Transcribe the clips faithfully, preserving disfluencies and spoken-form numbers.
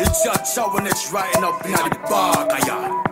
Cha-cha when it's riding up in the bar, kaya.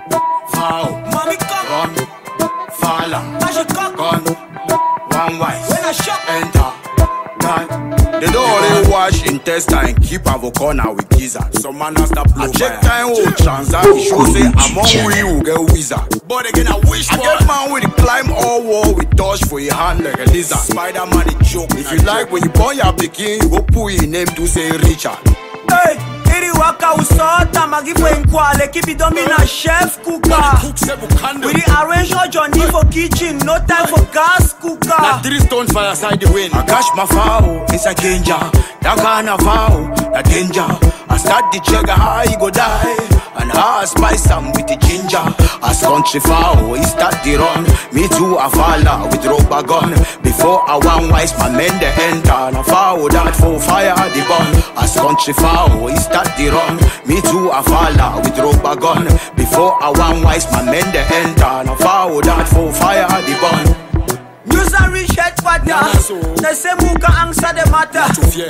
Foul, Mommy come, gun, falla, magic gun, one wise, when I shot, enter, gun. They don't only wash intestine, keep a corner with gizzard. Some man has to blow. I check time, oh, transact, it shows say I'm on we who get wizard. But again, I wish I get man with the climb all wall with dodge for your hand like a lizard. Spider-Man, the joke. If you like, when you born your pikin, you go put your name to say Richard. hey, iri waka usota magifu enkwale keep it on me na chef cooker. We dey arrange your journey for kitchen, no time for gas cooker. Na three stones fire side the wind. I catch my foul, it's a danger. That kind of foul, a danger. I start the trigger, how he go die. And how I spice am with the ginger. As country foul, he start the run. Me too, I follow with rubber gun. Before I want wise, my men they enter. And I foul that for fire the bun. As country foul, he start the run. Me too, I follow with rubber gun. Before I want wise, my men they enter. And I foul that for fire the bun. News and rich head father. They say who can answer the matter.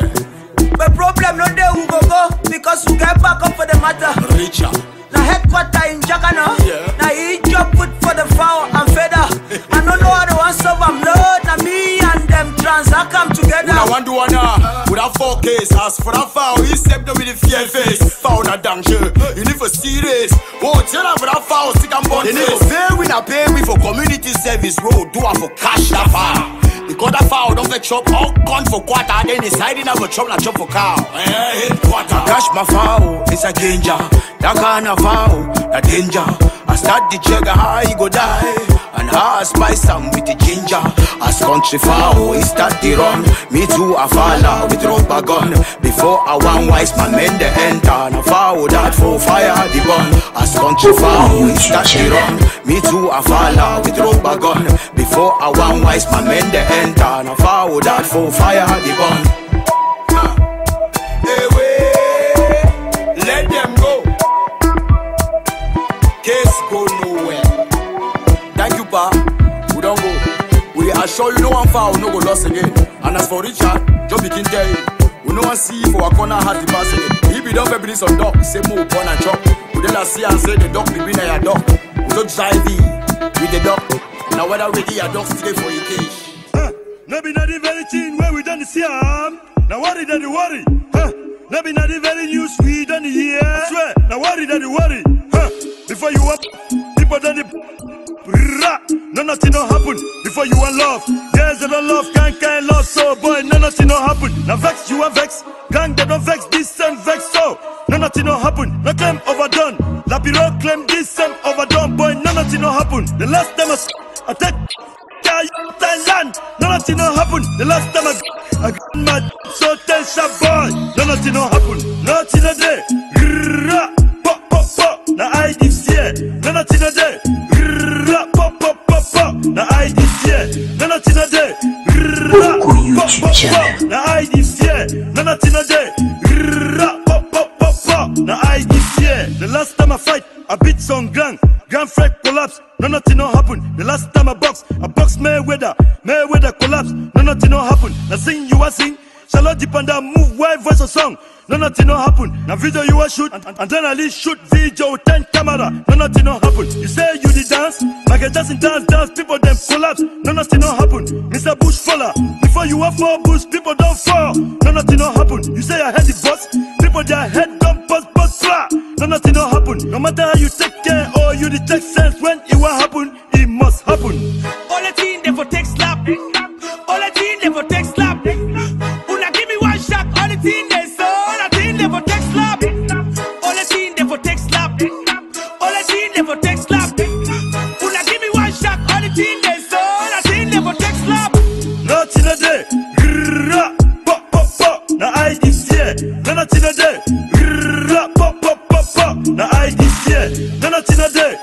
But problem no dey who go go, because you get back up for the matter. Richard. Na headquarter in Jagana. Yeah. Na he job put for the foul and feather. I don't know how to answer them. No, na me and them transact come together. I want to wanna with a four case. As for that foul, he stepped up with the fear face. Foul na danger. You need for serious. Oh, tell her for that foul, stick and bond. They need to pay we na pay we for community service. Road do I for cash that foul. Because that foul don't fetch chop all gone for quarter. Then deciding I go chop na chop for cow. Eh, hit quarter. Cash my foul, it's a danger. That kind of foul, a danger. I start the trigger, how he go die. And how I spice am with the ginger. As country foul, he start the run. Me too, I follow with rubber gun. Before I want wise, my men they enter. And I foul that for fire the bun. As country foul, he start the run. Me too, I follow with rubber gun. Before I want wise, my men they enter. And I foul that for fire the bun. Hey, wait, let them go. Case go nowhere. Thank you, pa. We don't go. We assure you no one foul, no go lost again. And as for Richard, just begin tell you. We no one see for a corner hard the pass again. He be done for business on dog. Say more upon and chop. We then see and say the dog be been a dog. We don't drive in with the dog. Now whether we eat a dog still for your cage. Huh? No be not the very thing where we done see am. Now worry that the worry. Huh? No be not the very news we done hear. I swear. Now worry that the worry. Huh? Before you up, people done the. No nothing no happen before you want love. Girls that don't love can't can't love. So boy, no nothing no happen. Now vex you are vex. Gang that don't vex this and vex. So no nothing no happen. No claim overdone. Lapiro claim this and overdone. Boy, no nothing no happen. The last time I attack Thailand, no nothing no happen. The last time I I got mad. So tell sharp boy, no nothing no happen. Nothing a day. Pop pop pop. Now I this year. No nothing a day. Pop pop pop pop. Now I this year. No nothing a day. Pop pop pop. Now I this year. No nothing a day. Pop pop pop pop. Now I this year. The last time I fight, I beat some gang. Grand Fred collapse. No nothing no happen. The last time I box, I box Mayweather. Mayweather collapse. No nothing no happen. Now sing you a sing. Shall deep and down move white voice or song. No nothing no happen. Now video you a shoot and, and then I leave shoot video ten camera. No nothing no happen. You say you the dance, like a dancing dance dance. People them collapse. No nothing no happen. Mister Bush faller. Before you have four bush, people don't fall. No nothing no happen. You say I had the boss. People their head don't bust bust fly. No nothing no happen. No matter how you take care or you the take sense when it will happen, it must happen. All the team they for take slap. All the team they for take slap. Una give me one shot. All the team they so. All the team they for take slap. All the team they for take slap. All the team they for take slap. Una give me one shot. All the team they so. All the team they for take slap. Nothing a day. Pop pop pop. Now I this year. No nothing a day. Pop pop pop pop. Now I this year. No nothing a day.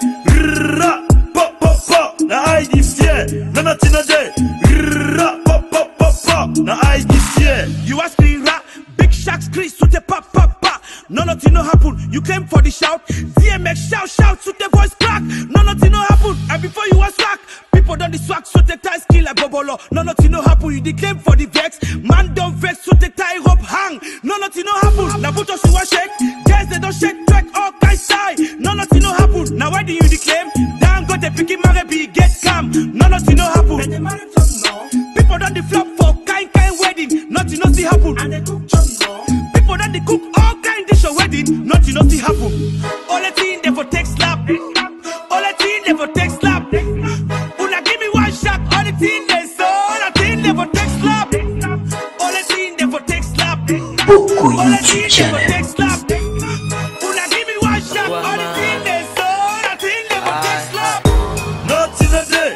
Pop pop pop. Now I this year. No nothing a day. Pop pop pop pop. Now I this year. You ask me rap, big sharks crease to the pop pop pop. No nothing no happen. You came for the shout. D M X shout shout to the voice crack. No nothing no happen. And before you was swag, people done the swag so the ties kill like bobolo. no nothing no happen. You declaim for the vex, man don't vex, so the tie rope hang. No nothing no happen. Now put us to a shake, guys they don't shake, track all guys side. No nothing no happen. Now why do you declaim? Damn go the picky marry get calm. No nothing no happen. People done the flop for kind kind wedding, nothing no see happen. And they cook people done the cook all kind dish a wedding, nothing no see happen. All the thing they for text slap, all the thing they for text slap. Una give me one shot, all the thing they so, all the thing they for text slap. All the thing they for text slap. Beaucoup YouTube channel. Una give me one shot, all the thing they so, all the thing they for text slap. Not in a day.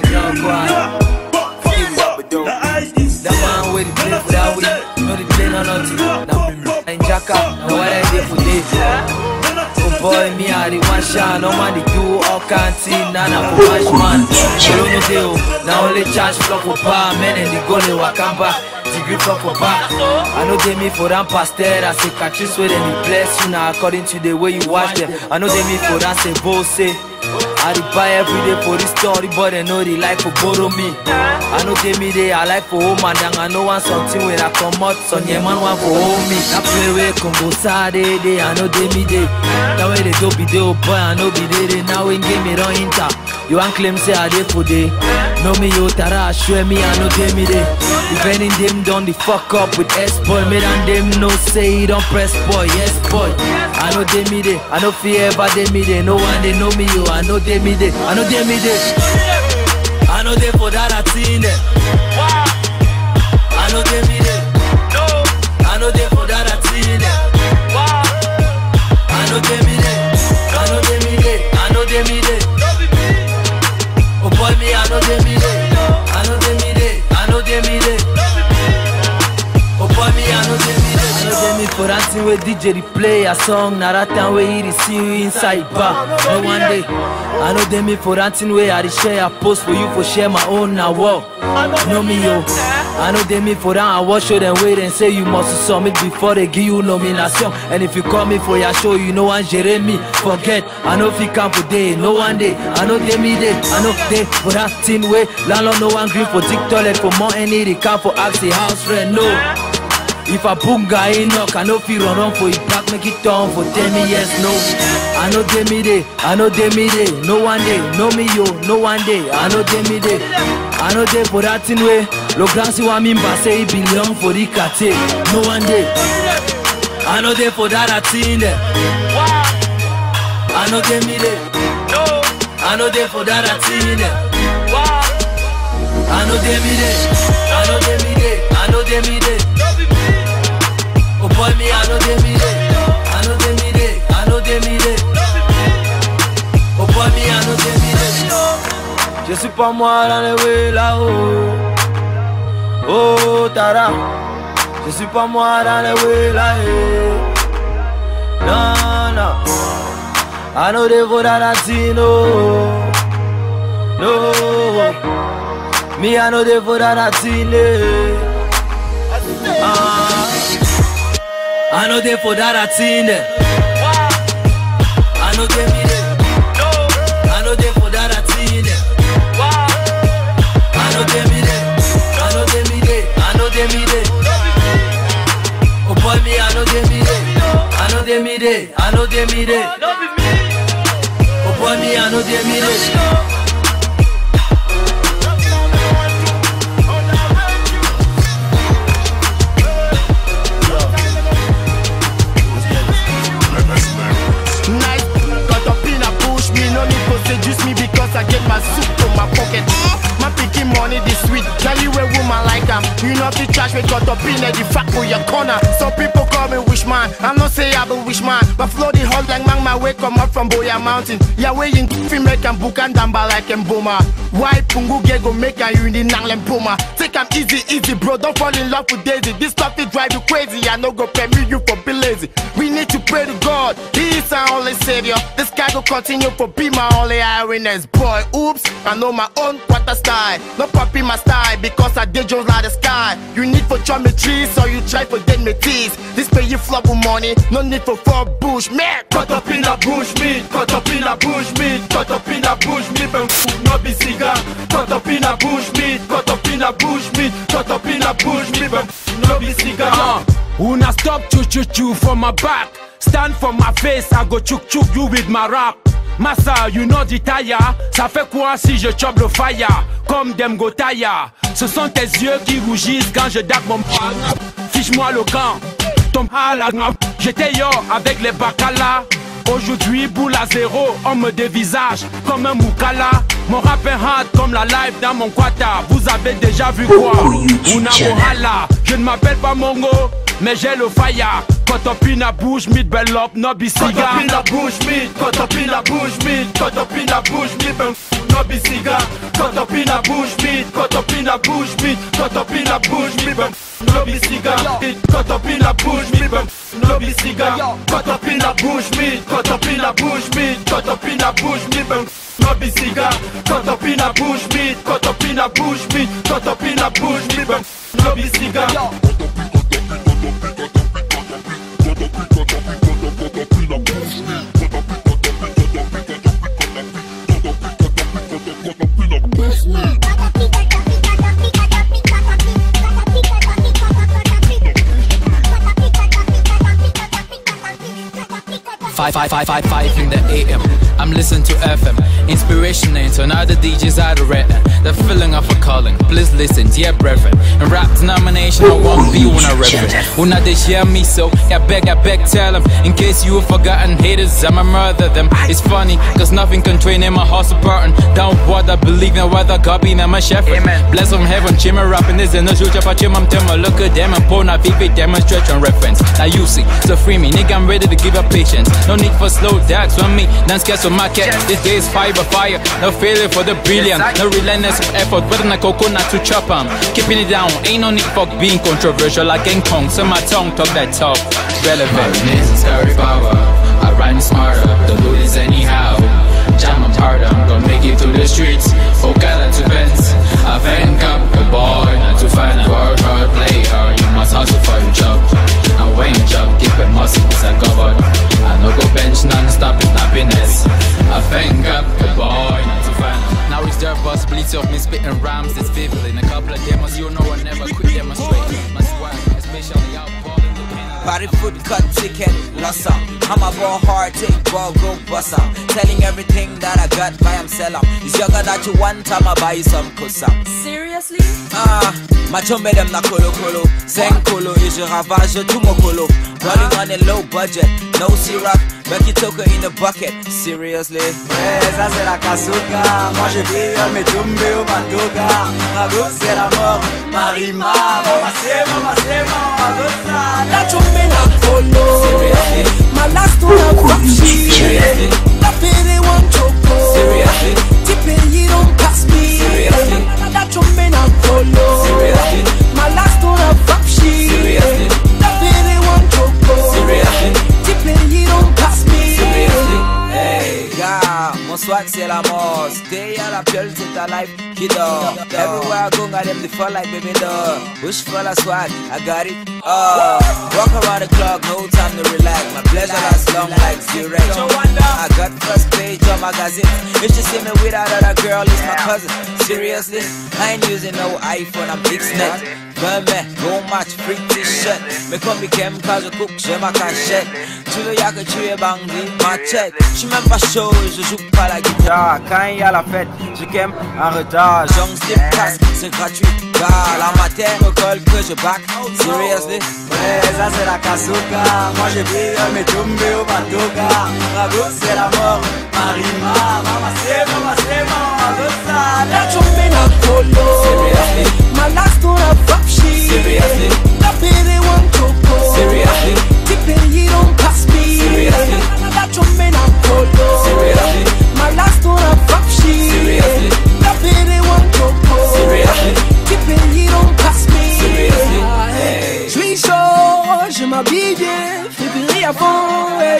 That man with the play for that week, no the play no nothing. Now I'm Jacka, now what I did for this. Oh boy, me I the one shot, no man they do all canteen, nana for much man. You don't know deal, now only charge flock for bar, men and the go they wakamba. Degree flock for bar. I know they me for them pastor, I say catches where they bless you now according to the way you watch them. I know they me for that say both say. I buy every day for this story, but they know they like for borrow me. I know they me they I like for home and I know want something where I come out, so yeah man want for home me. That play where Congo Sade they I know they me they. That way they do be they oh boy I know be they they now in game me run inter. You want claim say I dey for day. Know me yo Tara show me I know they me they. If any them done the fuck up with S boy, me and them no say he don't press boy, yes boy. I know they me they, I know fear ever they me they. No one they know me yo, I know they me they, I know they me they. I know they for that I seen them. I know they me they. I know they for that I seen them. I know they me they. I know they me they. I know they me they. Oh boy me I know they me they. I know they me they. I know they me they. Oh boy me I know they me they. I know they me for that thing where D J they play a song. Now that time where he see you inside bar. No one day. I know they me for that thing where I share a post for you for share my own now walk. Know me yo. I know they me for that I watch show them wait and say you must submit before they give you nomination. And if you call me for your show, you know one Jeremy. Forget, I know if you come for day, no one day. I know they me day, I know they for that thing way. Landlord no one green for dick toilet for more any they come for ask the house rent no. If a bunga ain't knock, I know if you run on for it back, make it down for ten me yes no. I know they me day, I know they me day, no one day, no me yo, no one day, I know they me day. I know they for that thing way. Lo grand si wa mimba say he belong for the kate. No one day. I know they for that I seen them. I know they me day. I know they for that I seen them. I know they me day. I know they me day. I know they me day. Oh boy me I know they me day. I know they me day. I know they me day. Oh boy me I know they me day. Je suis pas moi dans les way là-haut. Oh Tara, je suis pas moi dans les way là-haut. Non, non. I know they for that Latino. No. Me I know they for that Latino. Ah. I know they for that Latino. I know they me there. I know they for that Latino. I know they me there. I know they me there. I know they me there. Oh boy me I know they me there. I know they me there. I know they me there. Oh boy me I know they me there. Seduce me because I get my soup to my pocket. My picking money this sweet. Tell you a woman like I'm. You know the trash we got up in the fact for your corner. Some people call me wish man. I'm not say I be wish man. But flow the hot like man my way come up from Boya Mountain. Yeah way in fi make and book and damba like em boma. Why pungu get go make and you in the nanglem puma. Take am easy easy bro. Don't fall in love with Daisy. This stuff will drive you crazy. I no go permit you for be lazy. We need to pray to God. He is our only savior. This guy go continue for be my only ironess. Boy, oops, I know my own quarter style. No copy my style because I did just like the sky. You need for geometry, so you try for dead me tease. This Please pay your flow with money, no need for for bush, man. Caught up in a bush meat, caught up in a bush meat, caught up in a bush meat, ben fou, no be cigar. Caught up in a bush meat, caught up in a bush meat, caught up in a bush meat, ben fou, no be cigar. Uh, Una stop choo choo choo for my back, stand for my face, I go chouk chouk you with my rap. Massa, you know the tire, ça fait quoi si je chope le fire, comme dem go tire. Ce sont tes yeux qui rougissent quand je dague mon fiche-moi le camp, tombe à la j'étais yo avec les bacala. Aujourd'hui boule à zéro, on me dévisage comme un moukala. Mon rap est hard comme la live dans mon quata. Vous avez déjà vu quoi? Una mohala. Je ne m'appelle pas Mongo, mais j'ai le fire. Cut up in a bush meat, bell up, no be cigar. Cut up in a bush meat, cut up in a bush meat, cut up in a bush meat, ben fou, no be cigar. Cut up in a bush meat, cut up in a bush meat, cut up in a bush meat, ben fou, no be cigar. Cut up in a bush meat, ben fou, no be cigar. Cut up in a bush meat, cut up in a bush meat, cut up in a bush meat, ben fou, no be cigar. Cut up in a bush meat, cut up in a bush meat, cut up in a bush meat, ben fou, no be cigar. Five, five, five, five, five in the A M. I'm listening to F M. Inspiration into another D Js out of written. The feeling of a calling. Please listen, dear brethren. In rap denomination, I won't be one a reverend. When I they hear me, so I beg, I beg, tell them. In case you have forgotten, haters, I'ma murder them. It's funny, cause nothing can train in my heart's burden. Down what I believe in, whether God be in my shepherd. Bless from heaven, chimmy rapping this in the future, but chim, I'm telling look at them and porn, I vivid demonstration reference. Now you see, so free me, nigga, I'm ready to give up patience. No need for slow dags on me, dance cats on my cat. This day is fire, fire, no failure for the brilliant. No relentless of effort, better than a coconut to chop em. Keeping it down, ain't no need for being controversial like King Kong. So my tongue talk that talk, relevant. My name is Harry Power, I rhyme smarter, the loot is anyhow. Jam I'm harder, I'm gonna make it to the streets. Okada to Benz, I thank up the boy, not to find a work hard, play hard. You must hustle for your job. And when you job, keep it muscles I covered. I no go bench non-stop in happiness. I thank up the boy, not to find. Now is there a possibility of me spitting rhymes this vividly? In a couple of demos, you know I never quit demonstrating my swag, especially out balling the pen. Body foot cut ticket, lost some. I'm a ball hard, take ball, go bust some. Telling everything that I got, buy am sell 'em. It's younger that you want time, I buy you some kussam. Seriously? Ah, ma chombe dem na colo colo. Zen colo, et je ravage tout mon colo. Running on a low budget, no syrup. Becky Toka in the bucket, seriously. Ouais, ça c'est la kasuka. Moi je viole mes tumbes au matoga. Ma go c'est la mort, Marima. Mama c'est, mama c'est, mama go ça. La chombe na colo. Seriously. My last one a rapshi. Seriously. La pere one choco. Seriously. Tipe you don't pass me. Seriously. La chombe na colo. Seriously. My last one a rapshi. Seriously. La pere one choco. Seriously. Tipe you don't pass me. Seriously. Hey, gars, mon swag c'est la mort. Stay à la piole, c'est ta life qui dort. Everywhere I go, got them the fall like baby dog. Bush full of swag, I got it. Uh, walk around the clock, no time to relax. My pleasure lasts long like zero. I got first page on magazine. If she see me with another girl, it's my cousin. Seriously, I ain't using no iPhone, I'm X-Net. Verme, go match, freak t-shirt. Me comme Bikem, quand je cook, j'ai ma cachette. Tu veux y'a que tu es bandit, ma check. J'suis même pas chaud, je joue pas la guitare. Quand y'a la fête, je qu'aime en retard. J'en slip casque, c'est gratuit. Car la matin me colle que je back. Seriously. Ouais, ça c'est la kasuka. Moi je viole mes tumbes au matoga. Ma go c'est la mort, Marima. Mama c'est, mama c'est, mama go ça. La chombe na colo. Seriously. My last one a rapshi. Seriously. La pere one choco. Seriously. Tipe you don't pass me. Seriously. La chombe na colo. Seriously. My last one a rapshi. Seriously. La pere one choco. Seriously. Tipe you don't pass me. Seriously. Hey. J'suis chaud, je m'habille bien, fais briller à fond, hey.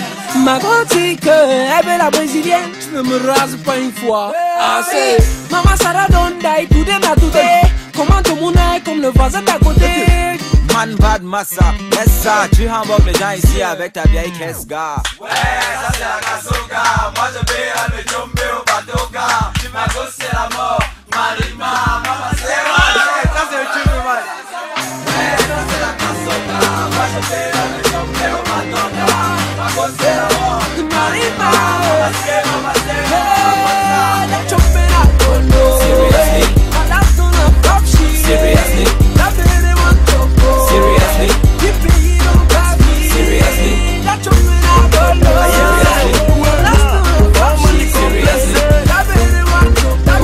Ma grande c'est que elle veut la brésilienne, je ne me rase pas une fois. Assez. Maman Sarah don't die, tout est ma tout est. Comment tout le monde est comme le voisin d'à côté. man bad massa. Yes ça, tu hamburg les gens ici avec ta vieille caisse gars. Ouais, ça c'est la Kasoka. Moi je vais à me tomber au bateau car tu m'as gosse c'est la mort. Marima, mama c'est moi. Ça c'est le truc de moi. Ouais, ça c'est la Kasoka. Moi je vais à me tomber au bateau car tu m'as gosse c'est la mort. Marima, mama c'est mama c'est moi. That jumping out don't know. Seriously? That's gonna pop shit. Seriously? That baby want to go. Seriously? You pay it on top me. Seriously? That jumping out don't know. Seriously? That's gonna pop shit. Seriously? That baby want to go.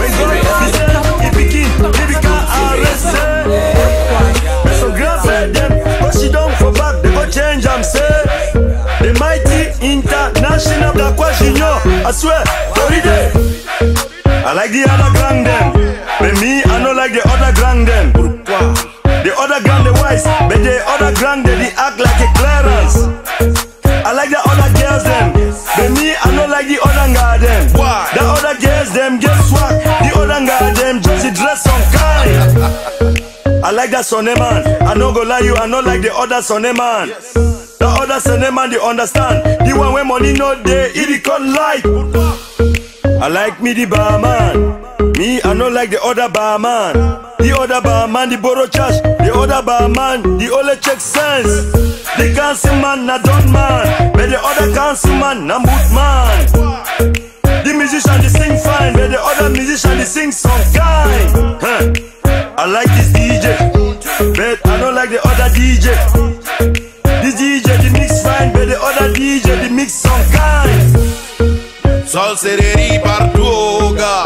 So grab them, but she don't for back, they go change them, say. The mighty international Black Watch Junior, I swear, Toride. I like the other gang them, but me, I don't like the other gang them. The other gang the wise, but the other gang they, they act like a clearance. I like the other girls them, but me, I don't like the other guy them. Why? The other girls them get swag, the other guy them just the dress on kind. I like that sonny man, I no go lie you, I no like the other sonny man. The other sonny man, they understand. The one where money no day, it come light. I like me the barman, me I no like the other barman. The other barman, the borrow cash. The other barman, the only check sense. The council man, na done man. But the other council man, na boot man. The musician, they sing fine. But the other musician, they sing some kind. Huh. I like this D J, but I don't like the other D J. This D J, the mix fine. But the other D J, the mix some kind. Sorcery partuga,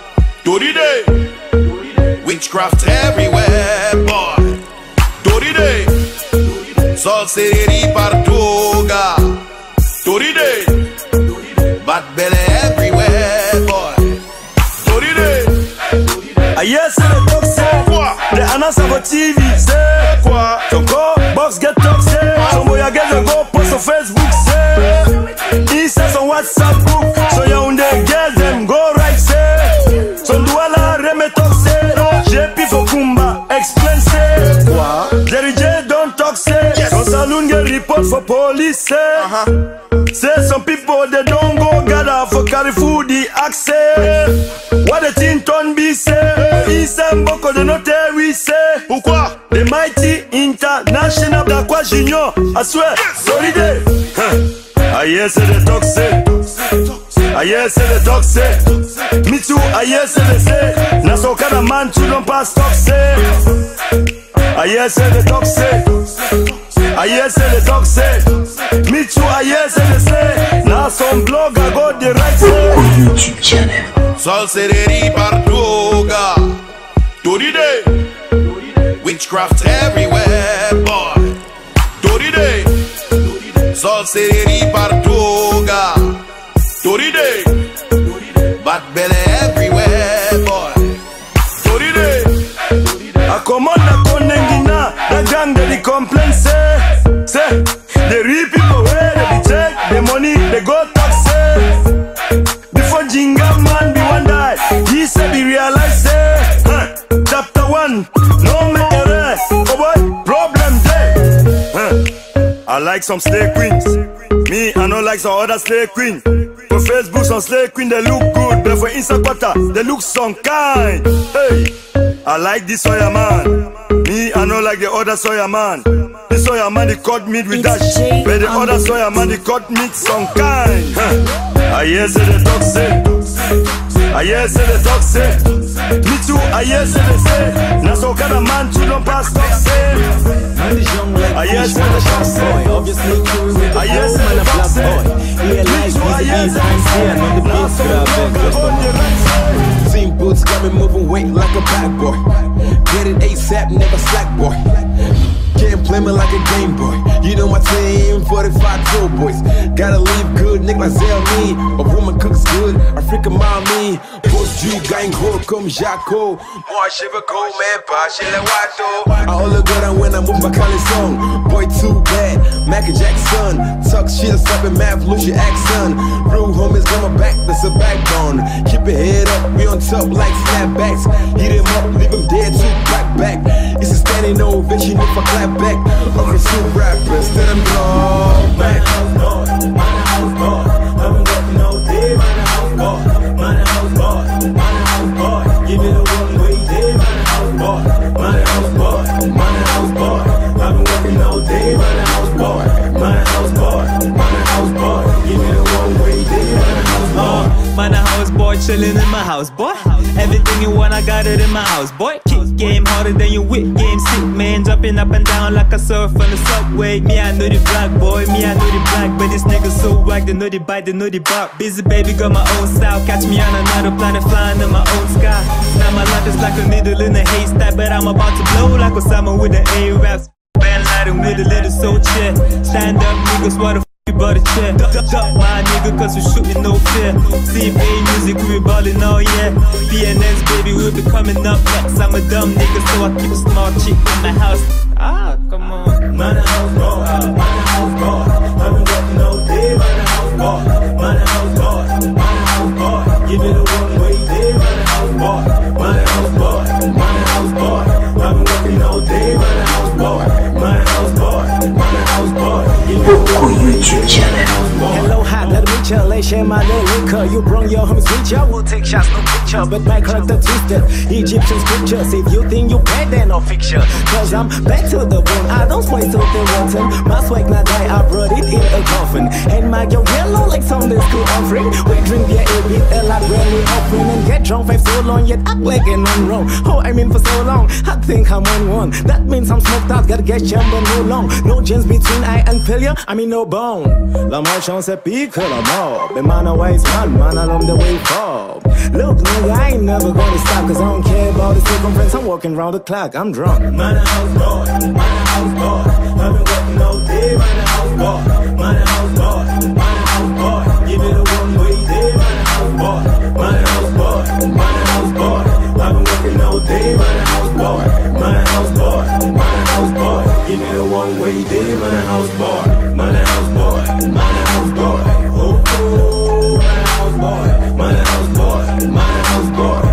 Toride. Witchcraft everywhere, boy. Toride. Sorcery partuga, Toride. Bad belly everywhere, boy. Toride. I yes, the dog say quoi? The announcer for T V say quoi? So go box get talk say. Some boy I get the go post on Facebook say. He says on WhatsApp group. So you on the girls them go right say. So do ala reme talk say. J P for Kumba explain say quoi? Jerry J don't talk say. Son saloon get report for police say. Uh-huh. Say some people they don't go gather for carry food the access. What the thing turn be say? He say Mboko they no tell we say. Pourquoi? The mighty international Black Watch Junior, I swear, sorry day. I hear say the talk say. I hear say the talk say. Me too, I hear say they say. Na so kind of man too don't pass talk say. I hear say the talk say. I hear say the talk say. Me too, I hear say they say. Now some blogger go the right say. YouTube channel. Sorcery partuga, Toride. Witchcraft everywhere, boy. Toride. Sorcery partuga, Toride. Bad belly everywhere, boy. Toride. I command the Konengina, the gang that they complain say. Say, the real people where they be take the money, they go tax say. Before Jinga man be one die, he said be realize say. Huh. Chapter one, no make a rest. Oh boy, problem day. Huh. I like some slave queens. Me, I don't like some other slave queen. For Facebook, some slave queen they look good, but for Instagram, they look some kind. Hey, I like this Sawyer man. Me, I don't like the other Sawyer man. This Sawyer man, he cut meat with that shit. But the other Sawyer man, he cut meat some kind. Huh. I hear say the dog say. I hear say the dog say. Me too, I hear say they say. Now so kind of man too don't pass talk say. I hear say the dog say. Obviously cool with the I hear whole say man the a dog black say. boy. Here life is easy and see another place grab them just for now. Team boots got me moving weight like a bad boy. Get it ASAP, never slack boy. Can't play me like a game boy. You know my team, forty-five Pro boys. Gotta leave good, nigga like Zell me. A woman cooks good, Africa mommy. Post you gang ho comme Jaco. Moi je veux qu'on mais pas chez les Wato. I only go down when I move my color song. Boy too bad, Michael Jackson. Tuck shit, stop and math, lose your accent. Real homies coming back, that's a backbone. Keep your head up, we on top like snapbacks. Hit him up, leave him dead too, back back. It's a stand and innovation if I clap back. I pursue rappers that I'm blow back. Mind the house boy, I've been working all day. Mind the house boy, mind the house boy, mind the house boy. Give me the one way day. Mind the house boy, mind the house boy, mind the house boy. I've been working all day. Mind the house boy, mind the house boy, mind the house boy. Give me the one way day. Mind the house boy. Man, a house boy chillin' in my house, boy. Everything you want, I got it in my house, boy. Kick game harder than your whip game, sick man. Jumping up and down like a surf on the subway. Me, I know the black boy, me, I know the black. But this nigga so whack, they know the bite, they know the bark. Busy baby, got my own style. Catch me on another planet, flying in my own sky. Now my life is like a needle in a haystack, but I'm about to blow like Osama with the A-raps. Van Laden with a little soul check. Stand up, niggas, what the f*** you bought a chair. Duck, duck, duck, my nigga, cause we shooting no fear. C F A music, we be ballin' all yeah. B N S, baby, we'll be coming up next. I'm a dumb nigga, so I keep a small chick in my house. Ah, come on. Mind the house boy, mind the house boy. I've been working all day. Mind the house boy, mind the house boy, mind the house boy. Give me the one way day. Mind the house boy, mind the house boy, mind the house boy. I've been working all day. Mind the house boy, mind the house boy, mind the house boy. Give me the one way day. Hello, hi, let me chill, let's share my little liquor. You bring your homies with ya, we'll take shots, no picture. But my character twisted, Egyptian scriptures. If you think you bad, then no fiction. Cause I'm back to the bone, I don't sway to the rotten. My swag not die, I brought it in a coffin. And my girl yellow like Sunday school offering. We drink beer, a bit, a lot, rarely open. And get drunk for so long, yet act like an on wrong. Oh, I mean for so long, I think I'm on one. That means I'm smoked out, gotta get chamber no long. No genes between I and failure, I mean no bone. La malchance est pique la mort. But man, a wise man, man, I love the way forward. Look, nigga, I ain't never gonna stop. Cause I don't care about the circumference, I'm walking round the clock, I'm drunk. Mind the house boy, mind the house boy. I've been working all day. Mind the house boy, mind the house boy, mind the house boy. Give me the one way day. Mind the house boy, mind the house boy, mind the house boy. I've been working all day. Mind the house boy, mind the house boy, mind the house boy. Give me the one way day. Mind the house boy, mind the house boy, mind the house boy. Oh oh, mind the house boy, mind the house boy, mind the house boy.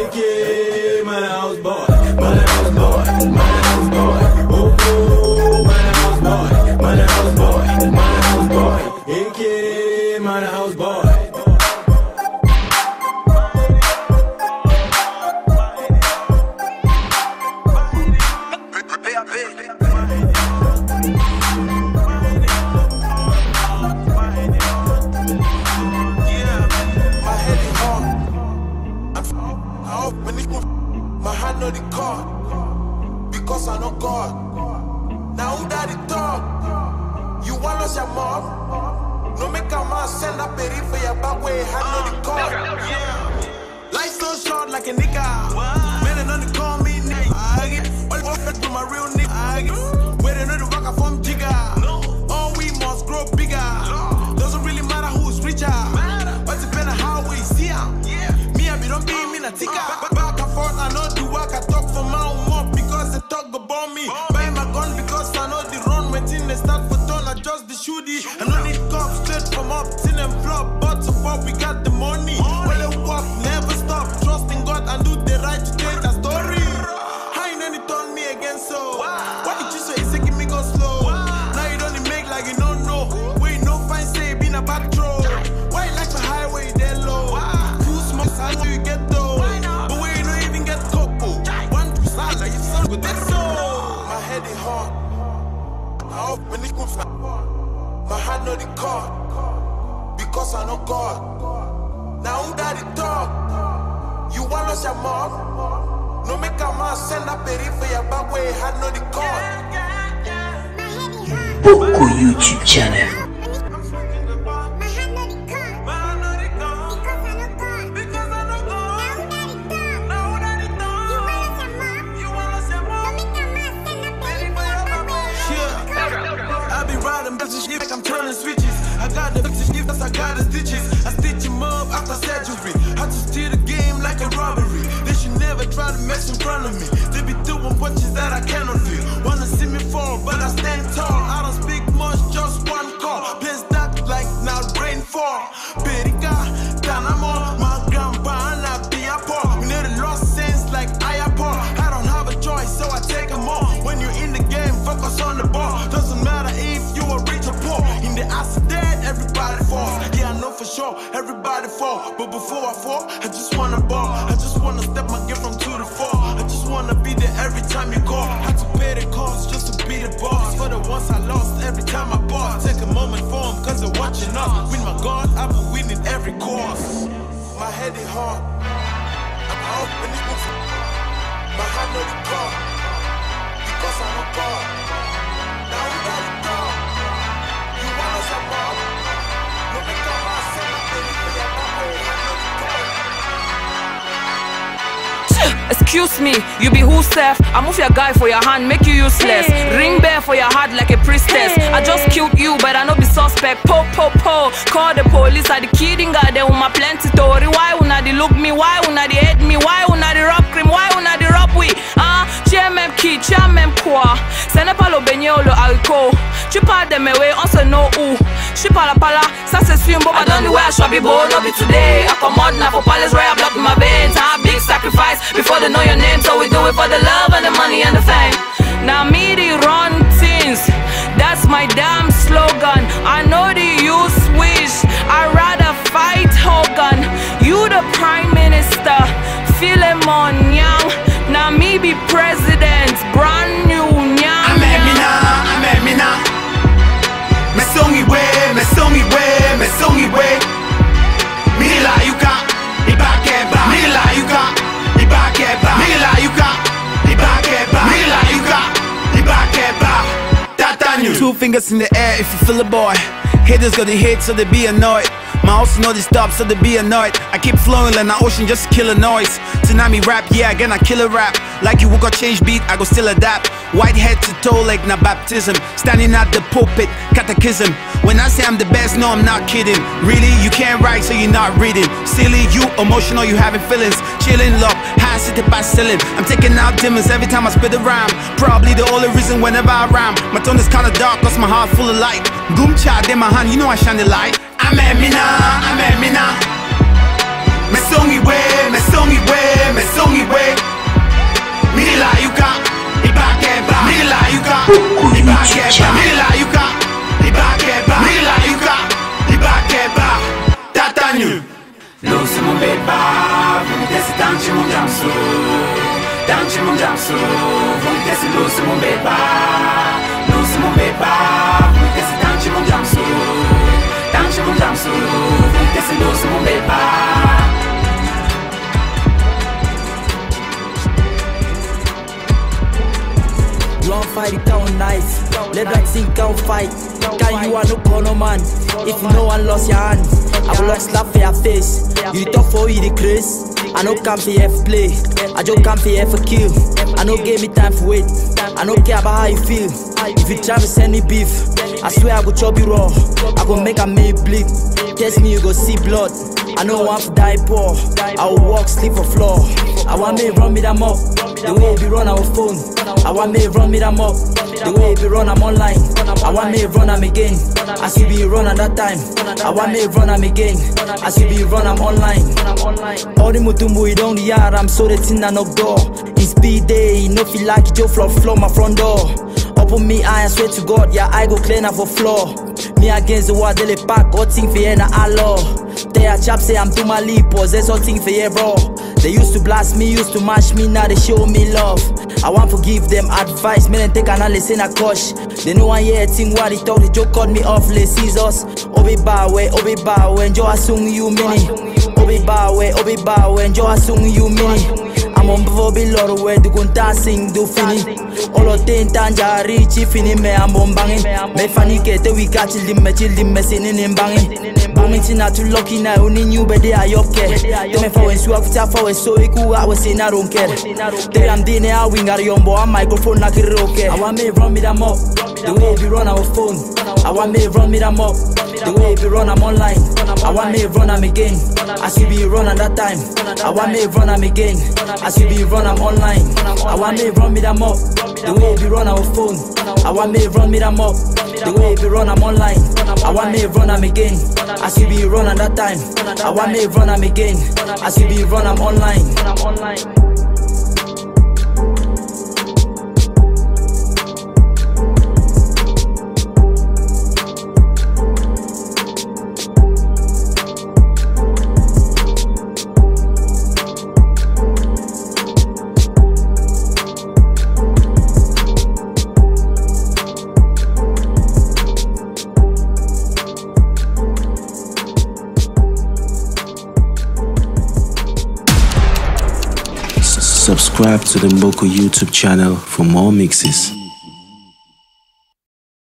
Yeah, mind the house boy, mind the house boy, mind the house boy. Oh oh, mind the house boy, mind the house boy, mind the house boy. Yeah, mind the house boy. My hand know the card, because I know God. Now who daddy talk? You want us your mom? No make a man send a peri for your back way, hand know the card. Yeah. Life so short like a nigga. Man, they don't call me nigga. I get all walk to my real nigga. I get where they know the rocker from Jigga. All we must grow bigger. Doesn't really matter who's richer, but depend on how we see him. Me, I be don't be me na tika. I know the work, I talk for my own mouth because they talk about me. Buy my gun because I know the run waiting they start for turn, I just the shooty. I don't need cops straight from up, seen them flop, but so far we got the money. Well, they walk, never stop, trust in God and do the right to change the story. I ain't any turn me again, so why did you say it's making me go slow? Now you don't make like you don't know. Wait, no fine say been a back throw. Why you like the highway there low? Who smokes, I know you get though. My head is hard. I open it with my hand know the card, because I know God. Now who daddy talk? You want us your mom? No make a man send a peri for your back way, hand know the card. Boku YouTube channel. I'm turning switches. I got the gifts, I got the stitches. I stitch him up after surgery. Had to steal the game like a robbery. They should never try to mess in front of me. They be doing punches that I cannot feel. Wanna see me fall, but I stand tall. I don't speak much, just one call. Place that like now rainfall. Perica, Tanamo, my grandpa, and I be a paw. We need a lost sense like I a paw. I don't have a choice, so I take them all. loss, I lost every time I bought. Take a moment for them, cause they're watching us. With my God, I will win in every course. My head is hard. I'm out when this book's my heart know the God. Because I'm a God. Now we got it done. You want us a mob? No make a mass, say my baby for your mama. I know the God. Excuse me, you be who self? I move your guy for your hand, make you useless. Hey. Ring bell for your heart like a priestess. Hey. I just killed you, but I no be suspect. Po po po, call the police. I the kidding guy, they want my plenty story. Why una they look me? Why una they hate me? Why una they rob cream? Why una they rob we? Ah, chairman key, chairman quoi? C'est n'est pas le beignet ou le haricot. Tu parles de mes way, on se know où. Je suis pas la pala, ça c'est sûr. But I don't know where I should be born, no be today. I come out now for palace, right? I block my veins. I have big sacrifice before they know your name, so we do it for the love and the money and the fame. Now me the run things, that's my damn slogan. I know the use wish, I'd rather fight Hogan. You the prime minister, Philemon Young. Now me be president, brand new Young. I'm at me now, I'm at me now. Me songi way, me songi way, me songi way. Me la yuka, ibakeba. Me la yuka. Mila yuka, ibakeba. Mila yuka, ibakeba. Tatanu. Two fingers in the air if you feel a boy. Haters got the hate so they be annoyed. My house know they stop so they be annoyed. I keep flowing like an ocean just kill a noise. Tsunami rap, yeah again I kill a rap. Like you will go change beat, I go still adapt. White head to toe like na baptism. Standing at the pulpit, catechism. When I say I'm the best, no I'm not kidding. Really, you can't write so you're not reading. Silly, you emotional, you having feelings. Chilling love, high city by ceiling. I'm taking out demons every time I spit a rhyme. Probably the only reason whenever I rhyme. My tone is kinda dark cause my heart full of light. Goom cha in my hand, you know I shine the light. I'm at me now, I'm at me now. Me songi way, me songi way, me songi way. Me la yuka, ibakeba. Me la yuka, ibakeba. Me la yuka, ibakeba. Me la yuka, ibakeba. Tatanu. Lucy mon beba, vous me laissez danser mon jamsou. Danser mon jamsou, vous me laissez Lucy mon beba. Lucy mon beba, vous me laissez danser mon jamsou. Danser mon jamsou, vous me laissez Lucy mon beba. You want fight it down nice. Let that thing count fight. Can you are no corner man? If no one lost your hand, I will lost slap for your face. You talk for you the craze. I no come for here for play. I just come for here for kill. I no give me time for wait. I no care about how you feel. If you try to send me beef, I swear I go chop you raw. I go make a me bleed. Test me, you go see blood. I know I want to die poor. I will walk, sleep for floor. I want me run me them up. The way we run our phone. I want me run me them up. The way we run I'm online. I want me run I'm again. As you be run at that time. I want me run I'm again. As you be run I'm online. All the mutumbu you don't yard. I'm so the thing I knock door. In speed day, no feel like it just floor floor my front door. Open me eye, I swear to God, yeah I go clean up for floor. Me against the wall, they pack all thing for here na Allah. They a chap say I'm too my lip, possess all thing for here bro. They used to blast me, used to mash me, now they show me love. I want to give them advice, men and take analysis in a cosh. They know I hear a thing what they talk, they joke cut me off, les scissors. Obi bawe, obi bawe, enjoy a sung you mini. Obi bawe, obi bawe, enjoy a sung you mini. I'm on before be lot of way to go dancing do fini. All of ten tanja rich fini me I'm on banging. Me funny get we catch him me chill him me singing in banging. Booming not too lucky now only new but they are okay. They me for when swap tap for so we cool I was in I don't care. They am dinner I wing at yombo a microphone knock it okay. I want me run me them up. The way we run our phone. I want me run me them up. The way we run I'm online. I want me run I'm again. As you be run at that time. I want me run I'm again. As you be run I'm online. I want me run me them up. The way we run our phone. I want me run me them up. The way we run I'm online. I want me run I'm again. As you be run at that time. I want me run I'm again. As you be run I'm online. Subscribe to the Mboko YouTube channel for more mixes.